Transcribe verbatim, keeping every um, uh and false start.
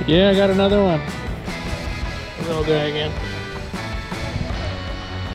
Yeah, I got another one. Little guy again.